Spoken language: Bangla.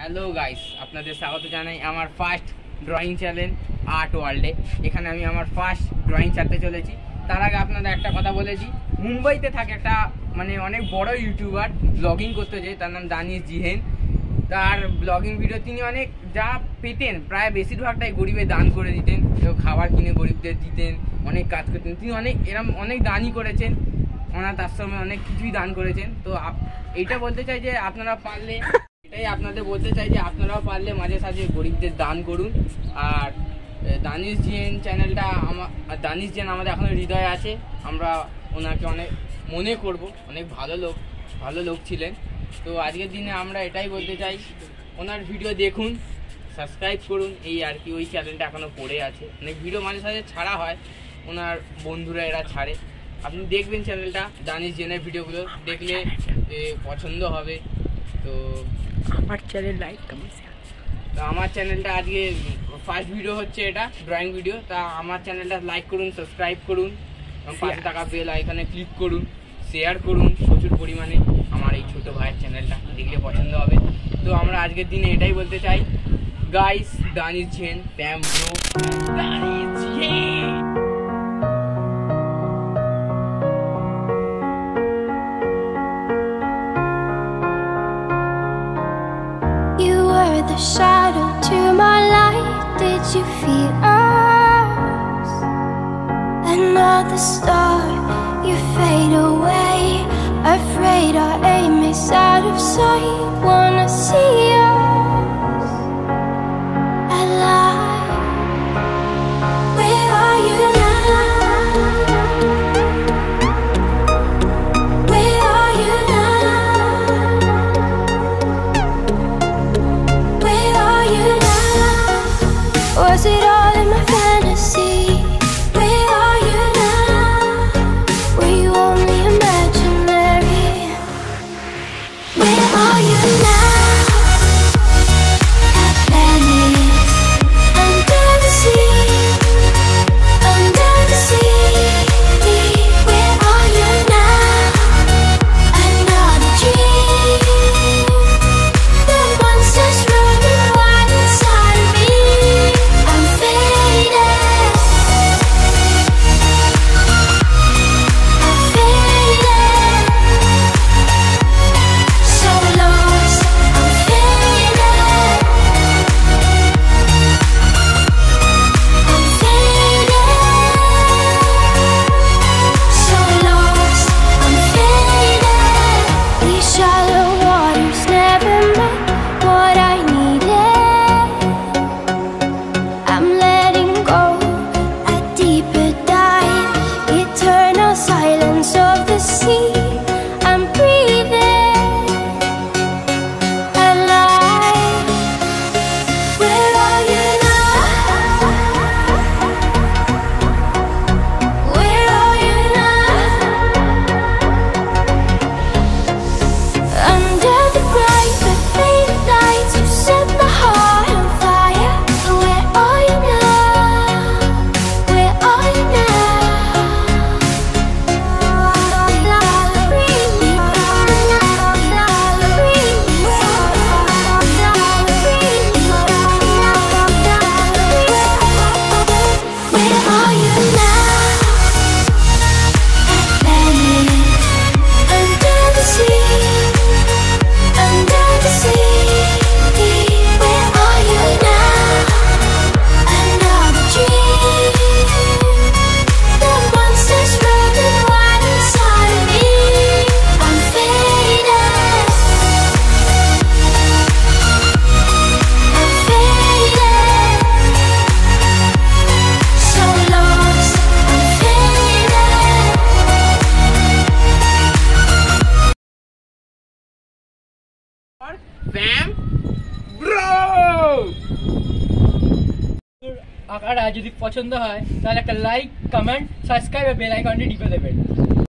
হ্যালো গাইস, আপনাদের স্বাগত জানাই আমার ফার্স্ট ড্রয়িং চ্যানেল আর্ট ওয়ার্ল্ডে। এখানে আমি আমার ফার্স্ট ড্রয়িং ছাড়তে চলেছি। তার আগে আপনাদের একটা কথা বলেছি, মুম্বাইতে থাকে একটা অনেক বড় ইউটিউবার, ব্লগিং করতে যায়, তার নাম দানিশ জিহেন। তার ব্লগিং ভিডিও তিনি অনেক যা পেতেন প্রায় বেশিরভাগটাই গরিবে দান করে দিতেন, কেউ খাবার কিনে গরিবদের দিতেন, অনেক কাজ করতেন। তিনি অনেক দানই করেছেন, অনাথ আশ্রমে অনেক কিছুই দান করেছেন। তো এইটা বলতে চাই যে আপনারাও পারলে মাঝে সাঝে গরিবদের দান করুন। আর দানিশ জিএন চ্যানেলটা দানিশ জিএন আমাদের এখনো হৃদয়ে আছে, আমরা ওনাকে অনেক মনে করব, অনেক ভালো লোক ছিলেন। তো আজকের দিনে আমরা এটাই বলতে চাই, ওনার ভিডিও দেখুন, সাবস্ক্রাইব করুন, এই আর কি। ওই চ্যানেলটা এখনও পড়ে আছে, অনেক ভিডিও মাঝে সাঝে ছাড়া হয়, ওনার বন্ধুরা এরা ছাড়ে। আপনি দেখবেন চ্যানেলটা, দানিশ জিএনের ভিডিওগুলো দেখলে পছন্দ হবে। তো আমার চ্যানেল লাইক কমেন্ট তো আমার চ্যানেলটা আজকে ফার্স্ট ভিডিও হচ্ছে, এটা ড্রয়িং ভিডিও। তা আমার চ্যানেলটা লাইক করুন, সাবস্ক্রাইব করুন, পাশে থাকা বেল আইকনে ক্লিক করুন, শেয়ার করুন প্রচুর পরিমাণে। আমার এই ছোটো ভাইয়ের চ্যানেলটা দেখলে পছন্দ হবে। তো আমরা আজকের দিনে এটাই বলতে চাই, গাইস, দানিশ জিএন প্যাম ব্রো, দানিশ জিএন। The shadow to my light, did you feel us? Another star, you fade away. Afraid our aim is out of sight. Wanna see us alive. Where are you now? Where are you now? Was it all in my fantasy? Where are you now? Were you only imaginary? Where are you now? Atlantis, under the sea, under the sea. Where are you now? Another dream. The monsters running wild inside of me. প্যাম ব্রো। আকার যদি পছন্দ হয় তাহলে একটা লাইক, কমেন্ট, সাবস্ক্রাইব আর বেল আইকনটি টিপে দেবেন।